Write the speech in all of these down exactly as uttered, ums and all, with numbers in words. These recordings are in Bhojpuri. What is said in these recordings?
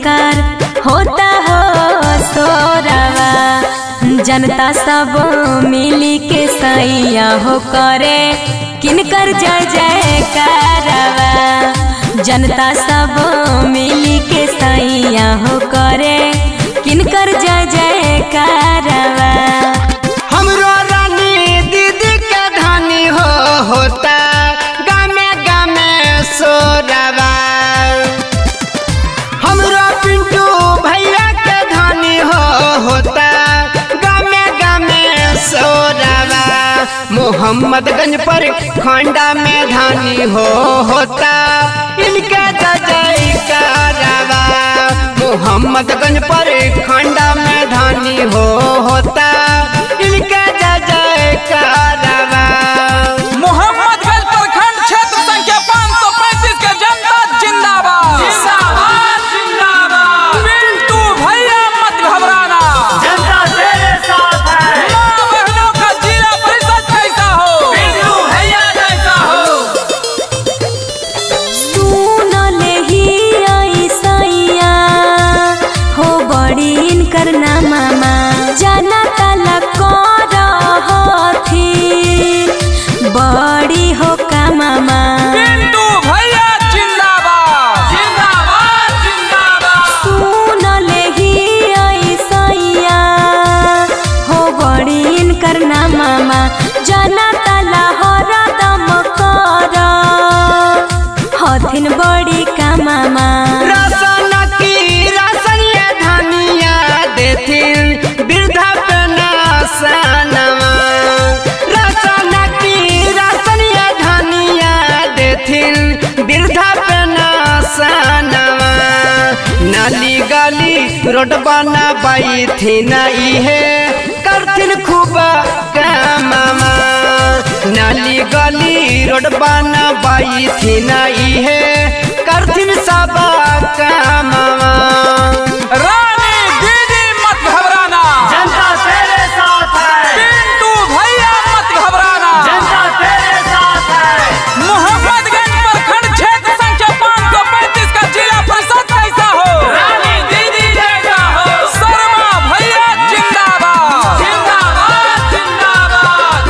किनकर होता हो सोरवा। जनता सब मिली के सैया हो करे किनकर जय जयकारवा। जनता सब मिली के सैया हो करे किनकर जय जयकारवा। हमरो रानी दीदी के धानी हो होता गामे गामे सोरवा। हमरो पिंटू भैया के धानी हो होता गामे गामे सोरवा। मोहम्मदगंज पर खंडा में धानी हो होता इनके जयकारवा। मोहम्मदगंज पर खंडा में धानी हो होता इनके जयकारवा। मोहम्मदगंज प्रखंड क्षेत्र संख्या पाँच सौ पैंतीस के जनता जिंदाबाद जिंदाबाद जिंदाबाद। पिंटू भैया मत घबराना, जनता तेरे साथ है। माँ बहनों का जिला परिषद कैसा हो, पिंटू भैया जैसा हो। सुन ले ही आई सैया हो बड़ी इनकर ना मामा। जाना ताला कर हथी बड़ी हो का मामा। पिंटू भैया जिंदाबाद जिंदाबाद जिंदाबाद। सुन ले ही आई सैया हो बड़ी इनकर ना मामा। जाना ताला हरदम कर हथिन बड़ी का मामा। राशन की राशन ये धनिया देथिन वृद्धा पेंशनवा। राशन की राशन ये धनिया देथिन वृद्धा पेंशनवा। नाली गली रोड बनाबाई थी ना इहे करथिन खूब कामवा। नाली गली रोड बनाबाई थी ना इहे करथिन सब कामवा। रानी दीदी मत घबराना, जनता तेरे साथ है। पिंटू भैया मत घबराना। जनता तेरे साथ है। मोहम्मदगंज प्रखंड क्षेत्र संख्या पाँच सौ पैंतीस का जिला परिषद कैसा हो, रानी दीदी जैसा हो। शर्मा भैया जिंदाबाद जिंदाबाद जिंदाबाद।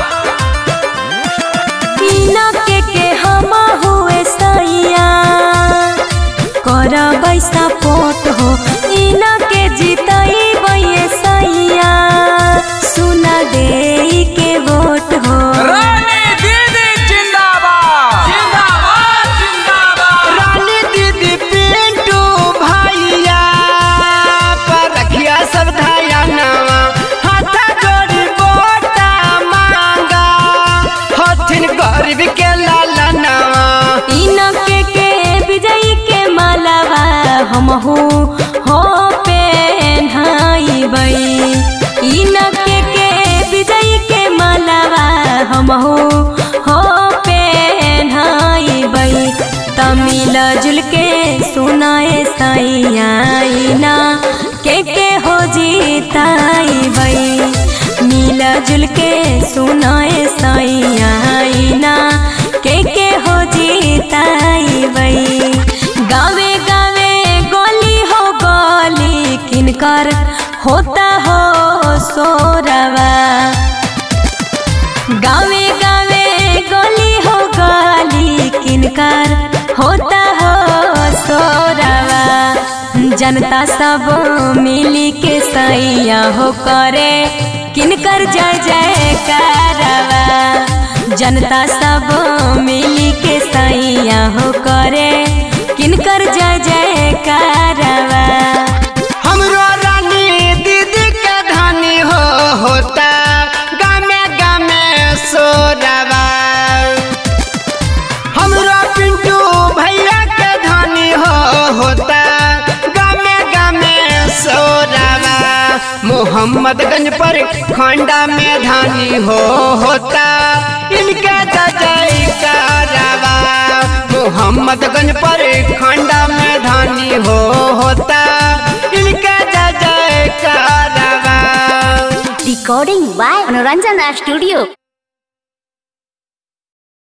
इनके के हम हुए सैया कर बैसा पोट हो। इनके जीतई बैये सैया सुना दे के वोट हो। रानी दीदी जिंदाबाद जिंदाबाद जिंदाबाद। रानी दीदी पिंटू भैया पर रखिया सब धयानवा। हाथ जोड़ी वोटा मांगा हथिन गरीब के लालनवा। इनके के विजयी के मालावा हम हो हो पेन्हाई बई। इनके के विजयी के मालावा हम हो हो पेन्हाई बई। तमिल जुल के सुनाए सैया इना के के हो जीताई बई। मिला जुल के सुनाए सैया इना के के हो जीताई बई। गावे गावे गोली हो गोली किनकर होता हो सोरवा। गावे गावे गोली हो गोली किनकर होता हो सोरवा। जनता सब मिली के सैया हो करे किनकर जय जयकारवा। जनता सब मिली के सैया हो करे किनकर जय जयकारवा। हमरो रानी दीदी के धानी हो होता गामे गामे सोरवा। हमरो पिंटू भैया के धानी हो होता गामे गामे सोरवा। मोहम्मदगंज पर खंडा में धानी हो होता इनके जयकारवा। मोहम्मदगंज पर खंडा में धानी हो होता इनके जयकारवा। Recording by Manoranjana Studio.